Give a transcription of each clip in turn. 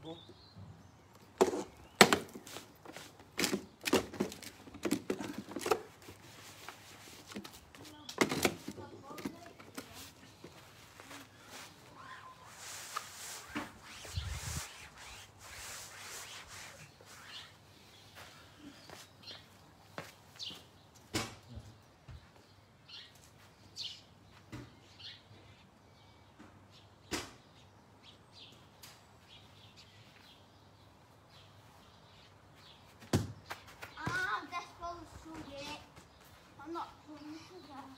I'm not pulling it out.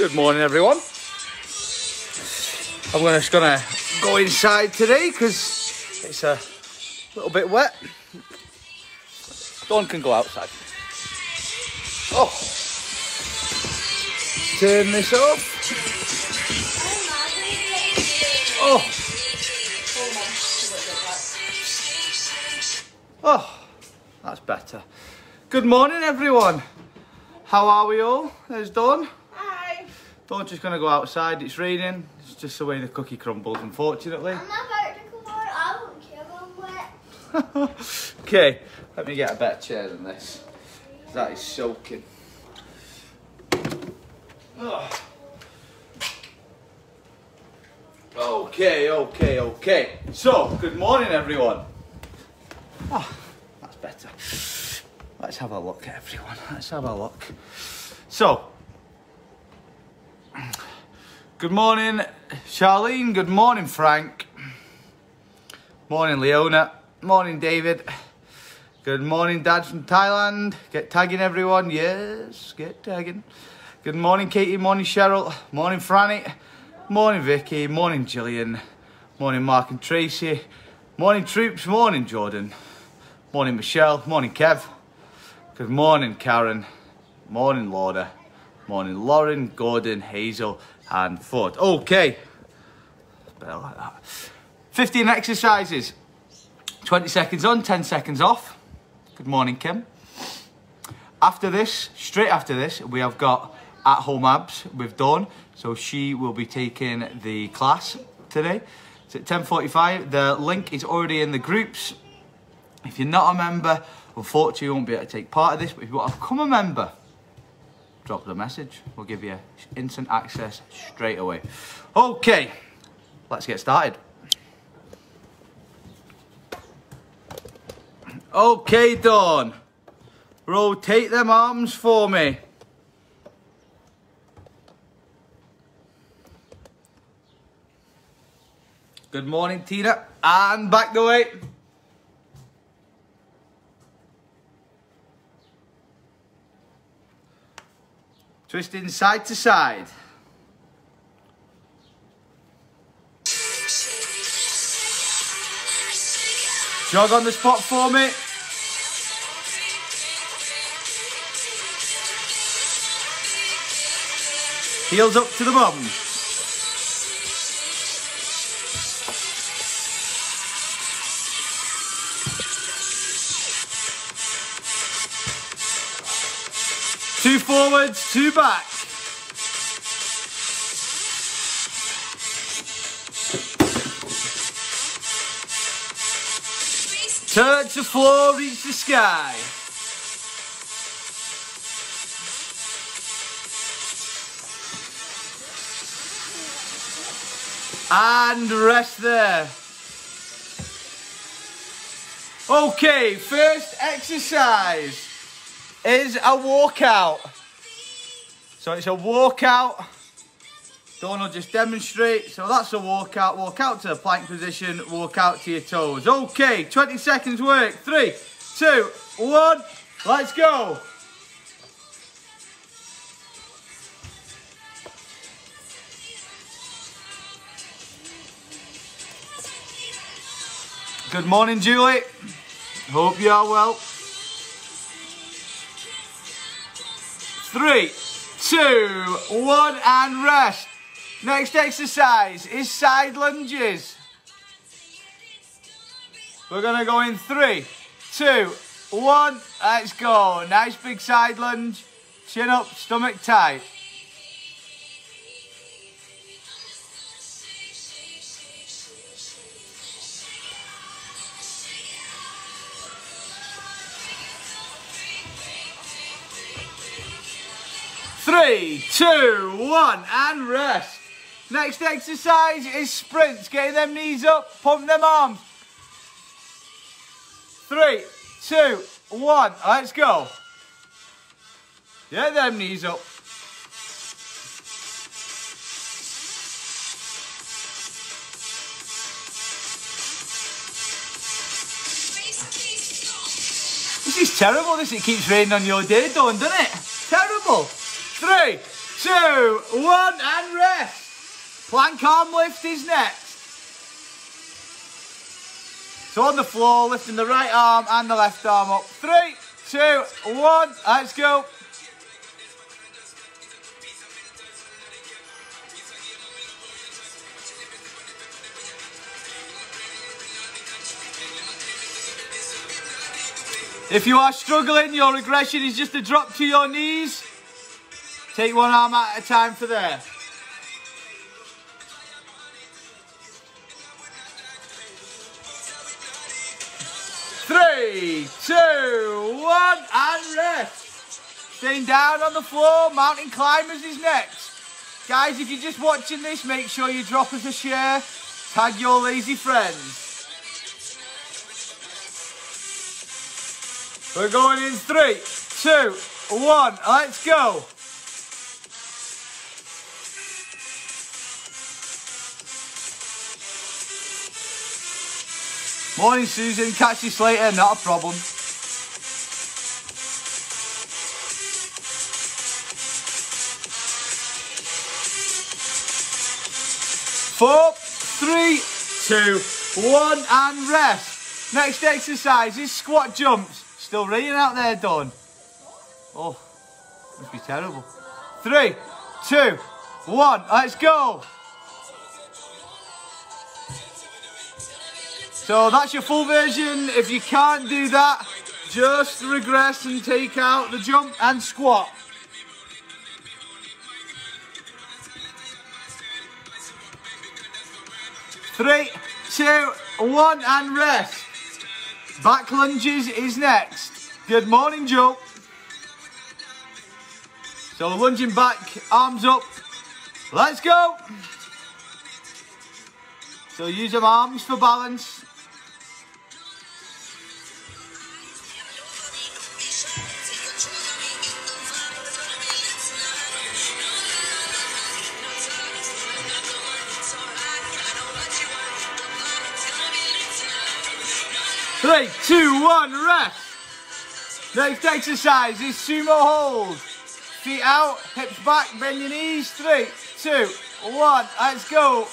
Good morning, everyone. I'm just gonna go inside today because it's a little bit wet. Dawn can go outside. Oh, turn this off. Oh, oh, that's better. Good morning, everyone. How are we all? There's Dawn. Hi. Dawn's just gonna go outside. It's raining. It's just the way the cookie crumbles, unfortunately. I'm not about to come out. I don't care. I'm wet. Okay, let me get a better chair than this. That is soaking. Oh. Okay. So, good morning, everyone. Oh, that's better. Let's have a look, everyone. Let's have a look. So, good morning, Charlene. Good morning, Frank. Morning, Leona. Morning, David. Good morning, Dad from Thailand. Get tagging, everyone. Yes, get tagging. Good morning, Katie. Morning, Cheryl. Morning, Franny. Morning, Vicky. Morning, Gillian. Morning, Mark and Tracy. Morning, Troops. Morning, Jordan. Morning, Michelle. Morning, Kev. Good morning, Karen. Morning, Laura. Morning, Lauren, Gordon, Hazel, and Ford. Okay. Better like that. 15 exercises. 20 seconds on, 10 seconds off. Good morning, Kim. After this, straight after this, we have got at-home abs with Dawn. So she will be taking the class today. It's at 10:45. The link is already in the groups. If you're not a member, unfortunately you won't be able to take part of this. But if you want to become a member, drop the message. We'll give you instant access straight away. Okay, let's get started. Okay, Dawn. Rotate them arms for me. Good morning, Tina. And back the way. Twisting side to side. Jog on the spot for me. Heels up to the bum. Two forwards, two back. Touch the floor, reach the sky. And rest there. Okay, first exercise is a walkout. So it's a walkout. Dawn will just demonstrate. So that's a walkout. Walk out to the plank position. Walk out to your toes. Okay, 20 seconds work. 3, 2, 1. Let's go. Good morning, Julie. Hope you are well. 3, 2, 1, and rest. Next exercise is side lunges. We're gonna go in 3, 2, 1. Let's go. Nice big side lunge. Chin up, stomach tight. Three, 2, 1, and rest. Next exercise is sprints. Getting them knees up, pump them arms. 3, 2, 1, let's go. Get them knees up. This is terrible, this. It keeps raining on your day, doesn't it? Terrible. 3, 2, 1, and rest. Plank arm lift is next. So on the floor, lifting the right arm and the left arm up. 3, 2, 1, let's go. If you are struggling, your regression is just a drop to your knees. Take one arm at a time for there. 3, 2, 1, and rest. Staying down on the floor, mountain climbers is next. Guys, if you're just watching this, make sure you drop us a share. Tag your lazy friends. We're going in 3, 2, 1, let's go. Morning Susan, catch you later, not a problem. 4, 3, 2, 1, and rest. Next exercise is squat jumps. Still raining out there, Dawn. Oh, must be terrible. 3, 2, 1, let's go. So that's your full version. If you can't do that, just regress and take out the jump and squat. 3, 2, 1, and rest. Back lunges is next. Good morning, Joe. So lunging back, arms up. Let's go. So use them arms for balance. 3, 2, 1, rest. Next exercise is sumo hold. Feet out, hips back, bend your knees. 3, 2, 1, let's go.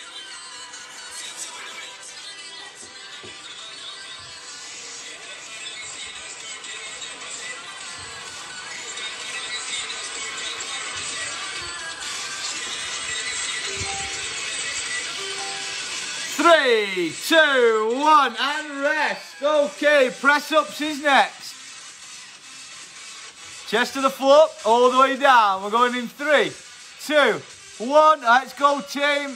Three, 2, 1, and rest. Okay, press ups is next. Chest to the floor, all the way down. We're going in 3, 2, 1. Let's go, team.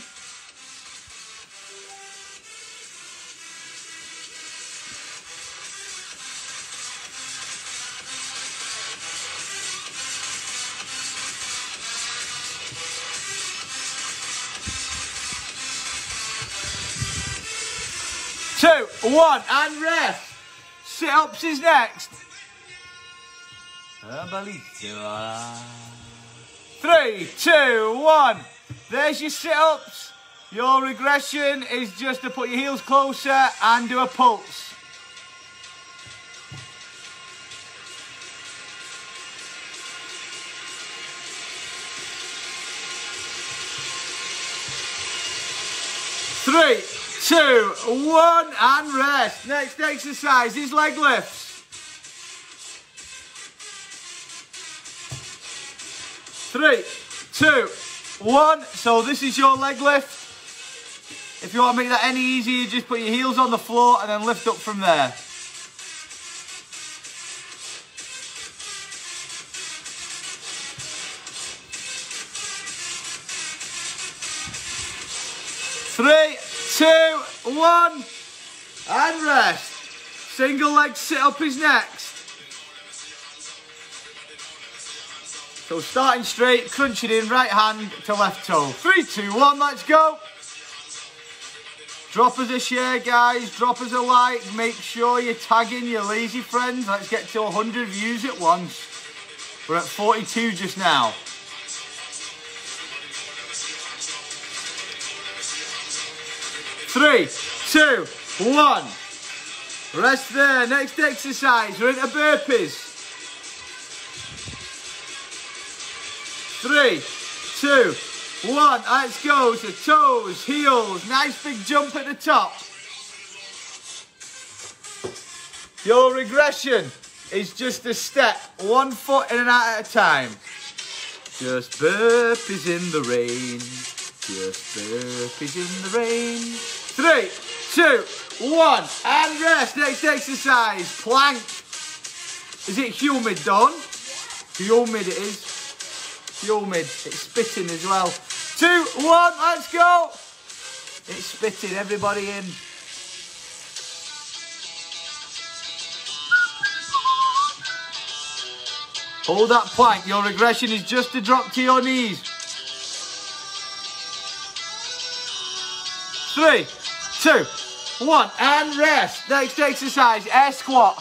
Two, 1, and rest. Sit-ups is next. 3, 2, 1. There's your sit-ups. Your regression is just to put your heels closer and do a pulse. Three, 2, 1, and rest. Next exercise is leg lifts. 3, 2, 1. So this is your leg lift. If you want to make that any easier, just put your heels on the floor and then lift up from there. Three, 2, 1, and rest. Single leg sit up is next. So starting straight, crunch it in, right hand to left toe. 3, 2, 1, let's go. Drop us a share, guys, drop us a like. Make sure you're tagging your lazy friends. Let's get to 100 views at once. We're at 42 just now. 3, 2, 1. Rest there. Next exercise, we're into burpees. 3, 2, 1. Let's go. So toes, heels, nice big jump at the top. Your regression is just a step, 1 foot in and out at a time. Just burpees in the rain. Just burpees in the rain. 3, 2, 1. And rest. Next exercise. Plank. Is it humid, Dawn? Humid it is. Humid. It's spitting as well. 2, 1. Let's go. It's spitting. Everybody in. Hold that plank. Your regression is just to drop to your knees. 3, 2, 1. And rest. Next exercise. Air squat.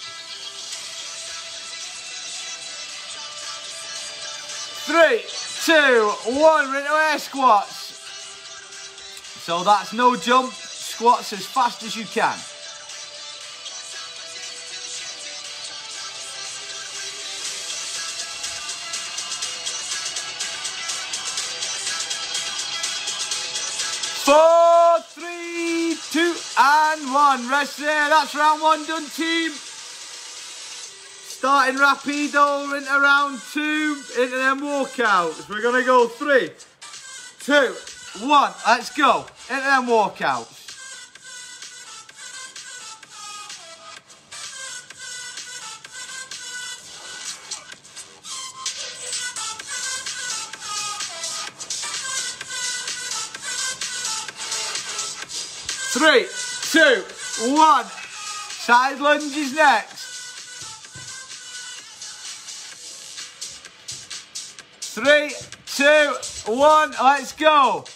3, 2, 1. We're into air squats. So that's no jump. Squats as fast as you can. Four, 3, 2, and 1. Rest there. That's round 1 done, team. Starting rapido into round 2, into them walkouts. We're going to go 3, 2, 1. Let's go. Into them walkouts. Three, 2, 1. Side lunges next. 3, 2, 1. Let's go.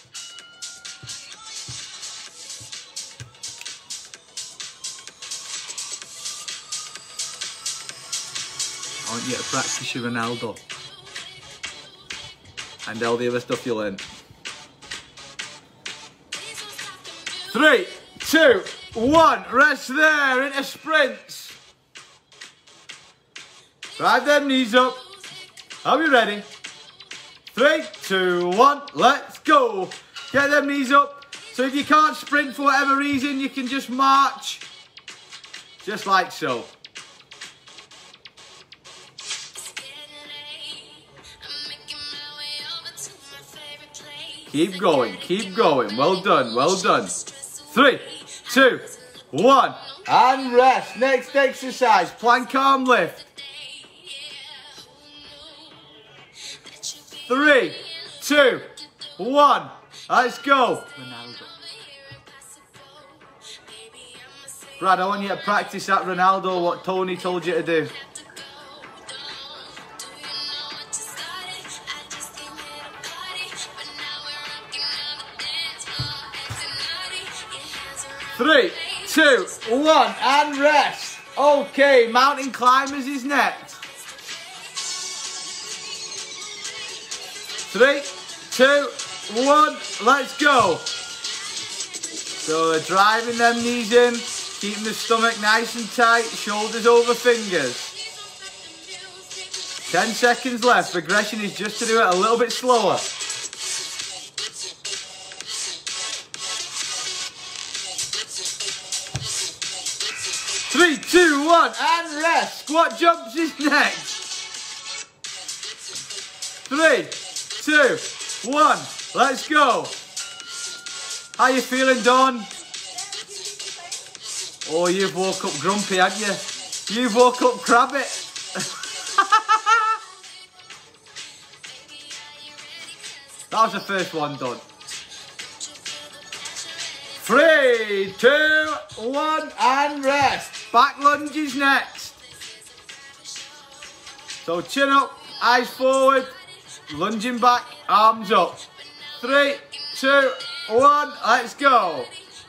I want you to practice your Ronaldo and all the other stuff you learn. 3, 2, 1. Rest there into sprints. Drive them knees up. Are we ready? 3, 2, 1. Let's go. Get them knees up. So if you can't sprint for whatever reason, you can just march. Just like so. Keep going, keep going. Well done, well done. 3, 2, 1. And rest. Next exercise, plank arm lift. 3, 2, 1. Let's go. Ronaldo. Brad, I want you to practice that Ronaldo, what Tony told you to do. Three, 2, 1, and rest. Okay, mountain climbers is next. 3, 2, 1, let's go. So they're driving them knees in, keeping the stomach nice and tight, shoulders over fingers. 10 seconds left. Progression is just to do it a little bit slower. 3, 2, 1, and rest. Squat jumps is next. 3, 2, 1, let's go. How you feeling, Dawn? Oh, you've woke up grumpy, haven't you? You've woke up crabbit. That was the first one done. 3, 2, 1, and rest. Back lunges next. So chin up, eyes forward, lunging back, arms up. 3, 2, 1, let's go.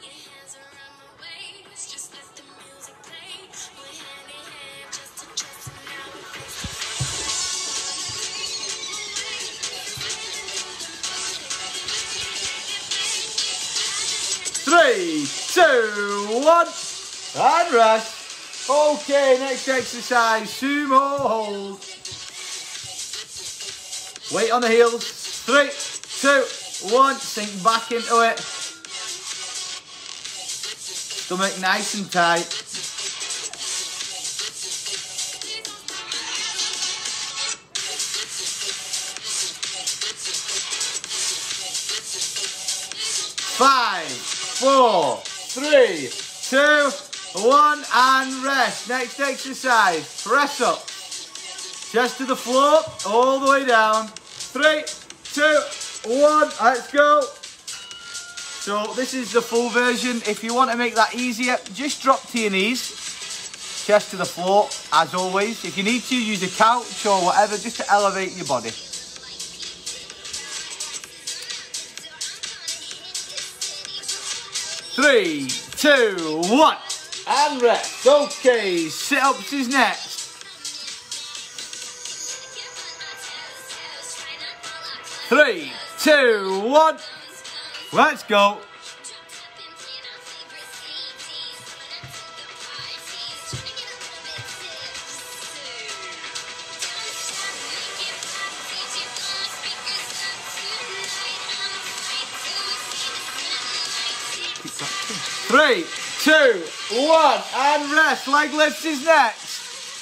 Three, 2, 1, and rest. Okay, next exercise, sumo hold. Weight on the heels. 3, 2, 1. Sink back into it. Stomach nice and tight. 5, 4, 3, 2, 1, and rest. Next exercise, press up. Chest to the floor, all the way down. 3, 2, 1, let's go. So this is the full version. If you want to make that easier, just drop to your knees. Chest to the floor, as always. If you need to, use a couch or whatever, just to elevate your body. 3, 2, 1, and rest. Okay, sit-ups is next. 3, 2, 1, let's go. Three, 2, 1, and rest. Leg lifts is next.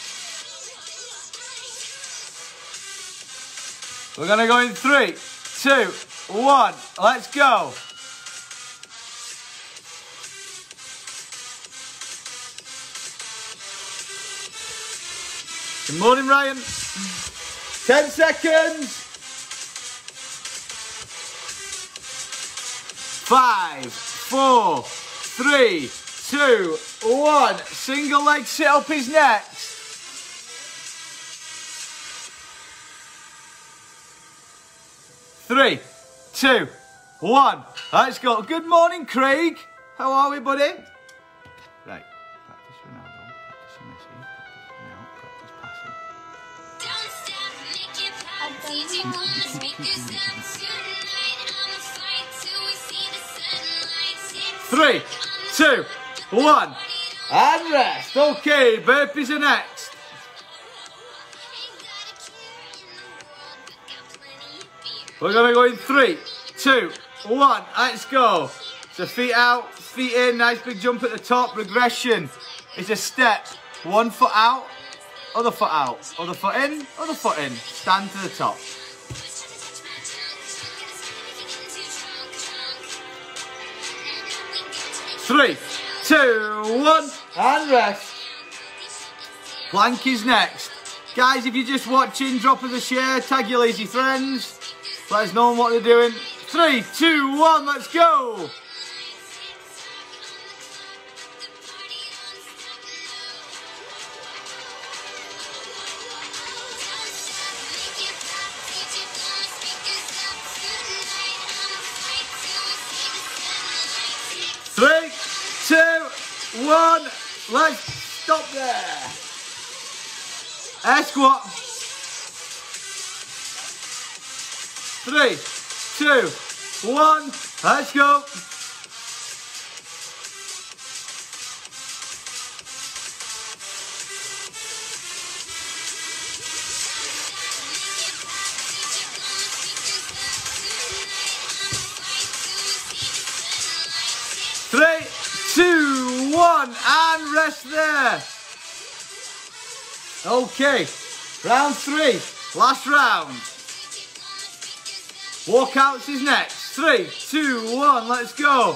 We're gonna go in 3, 2, 1. Let's go. Good morning, Ryan. 10 seconds. 5, 4, 3, 2, 1. Single leg sit up is next. 3, 2, 1. Let's go. Good morning, Craig. How are we, buddy? Right. Practice Ronaldo. Practice Messi. Practice passing. 3, 2, 1. And rest. Okay, burpees are next. We're going to go in 3, 2, 1. Let's go. So feet out, feet in. Nice big jump at the top. Regression is a step. 1 foot out, other foot out. Other foot in, other foot in. Stand to the top. 3, 2, 1. And rest. Plank is next. Guys, if you're just watching, drop us a share. Tag your lazy friends. Let us know what they're doing. 3, 2, 1, let's go! Three, 2, 1, let's stop there. Air squat. 3, 2, 1, let's go. Three, 2, 1, and rest there. Okay, round 3, last round. Walkouts is next. 3, 2, 1, let's go.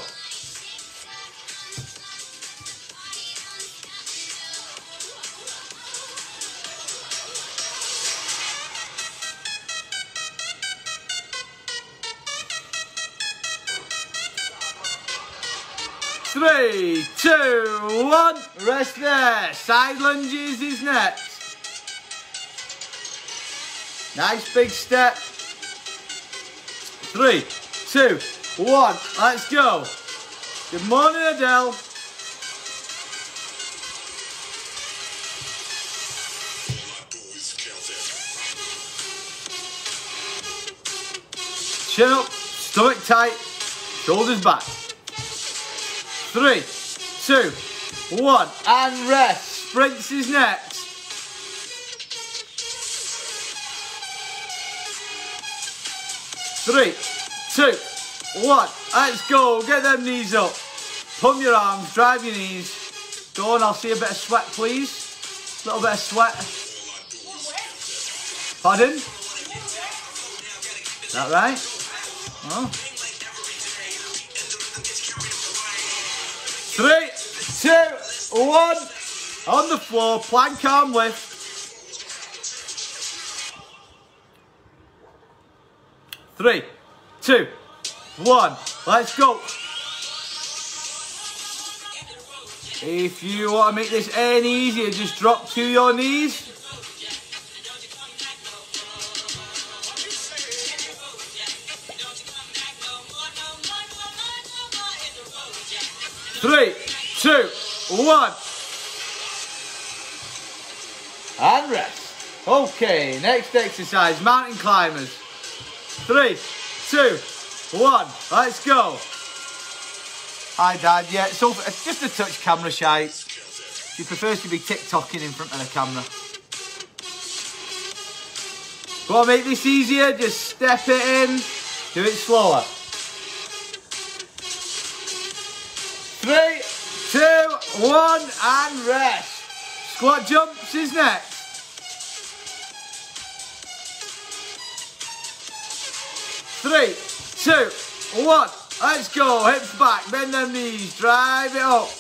Three, 2, 1, rest there. Side lunges is next. Nice big step. 3, 2, 1, let's go. Good morning, Adele. Chin up, stomach tight, shoulders back. 3, 2, 1, and rest. Sprints is next. 3, 2, 1. Let's go. Get them knees up. Pump your arms. Drive your knees. Go on. I'll see a bit of sweat, please. A little bit of sweat. Pardon? Is that right? Oh. 3, 2, 1. On the floor. Plank arm lift. 3, 2, 1. Let's go. If you want to make this any easier, just drop to your knees. 3, 2, 1. And rest. Okay, next exercise, mountain climbers. 3, 2, 1. Let's go. Hi, Dad. Yeah, so it's just a touch camera shy. She prefers to be TikToking in front of the camera. Want to make this easier? Just step it in. Do it slower. 3, 2, 1, and rest. Squat jumps is next. 3, 2, 1. Let's go. Hips back. Bend them knees. Drive it up.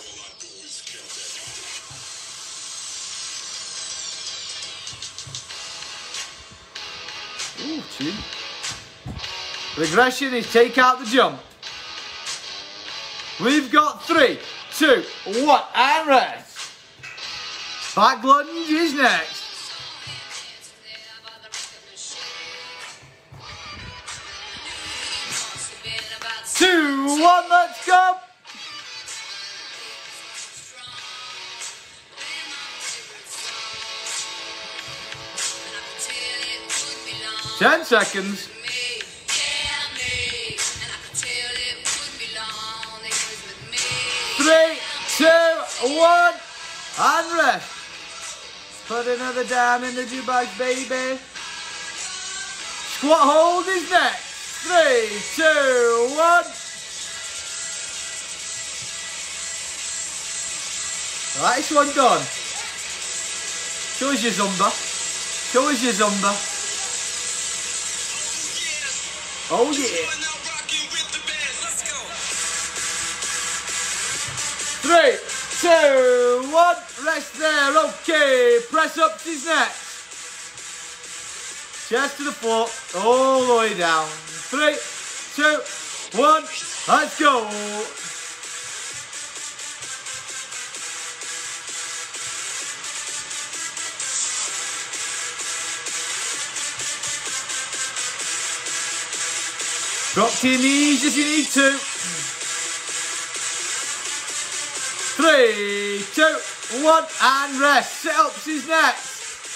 Ooh, tune. Regression is take out the jump. We've got 3, 2, 1, and rest. Back lunge is next. 2, 1, let's go. Ten seconds. 3, 2, 1, and rest. Put another down in the jukebox, baby. Squat hold is next. 3, 2, 1. Right, this one done. Show us your Zumba. Show us your Zumba. Oh yeah. 3, 2, 1. Rest there. Okay. Press ups is next. Chest to the floor. All the way down. 3, 2, 1. Let's go. Drop to your knees if you need to. 3, 2, 1, and rest. Sit-ups is next.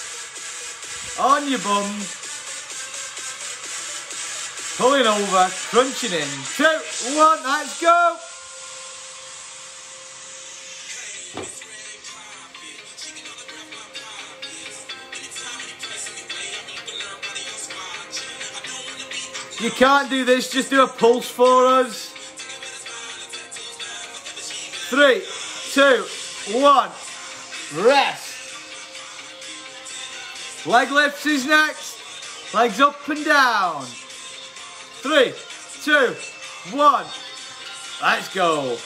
On your bum. Pulling over, crunching in. 2, 1, let's go. You can't do this, just do a pulse for us. 3, 2, 1, rest. Leg lifts is next. Legs up and down. 3, 2, 1, let's go.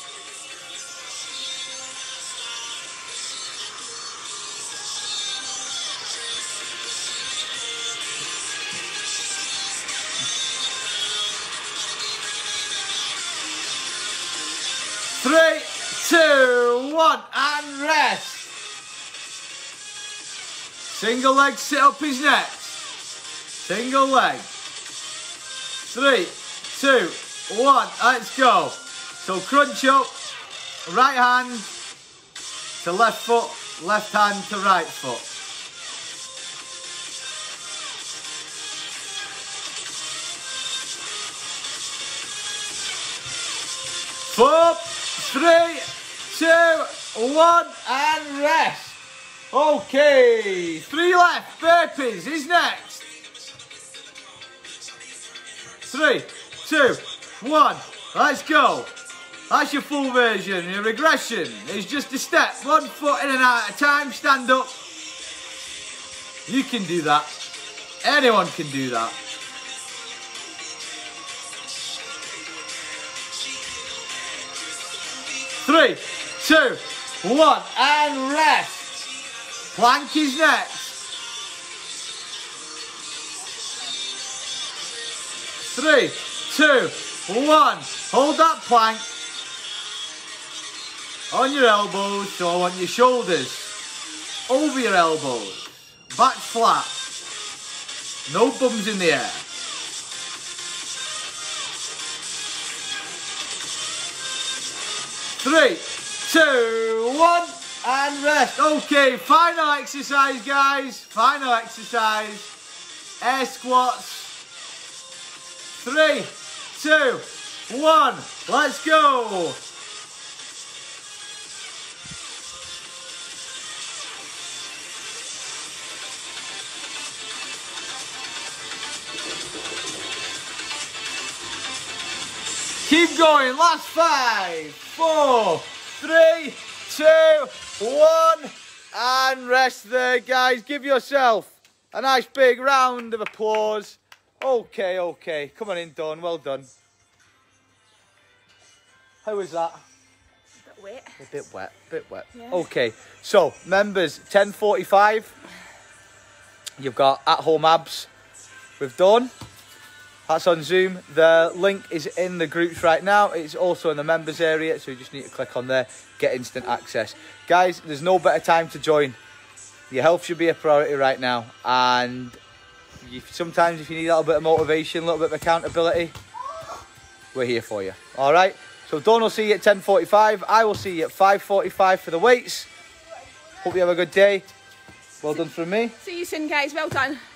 Three, 2, 1, and rest. Single leg sit up is next. Single leg. 3, 2, 1, let's go. So crunch up, right hand to left foot, left hand to right foot. Four, 3, 2, 1, and rest. Okay, 3 left. Burpees is next. 3, 2, 1. Let's go. That's your full version. Your regression is just a step. 1 foot in and out at a time. Stand up. You can do that. Anyone can do that. Three, 2, 1, and rest. Plank is next. 3, 2, 1. Hold that plank on your elbows. So I want your shoulders over your elbows. Back flat. No bums in the air. 3, 2, 1, and rest. Okay, final exercise, guys. Final exercise. Air squats. 3, 2, 1. Let's go. Keep going. Last 5, 4, 3, 2, 1, and rest there, guys. Give yourself a nice big round of applause. Okay, okay. Come on in, Dawn. Well done. How was that? A bit wet. A bit wet. Bit wet. Yeah. Okay. So, members, 10:45. You've got at-home abs with Dawn. That's on Zoom. The link is in the groups right now. It's also in the members area, so you just need to click on there, get instant access. Guys, there's no better time to join. Your health should be a priority right now. And sometimes if you need a little bit of motivation, a little bit of accountability, we're here for you. All right? So Dawn will see you at 10:45. I will see you at 5:45 for the weights. Hope you have a good day. Well done from me. See you soon, guys. Well done.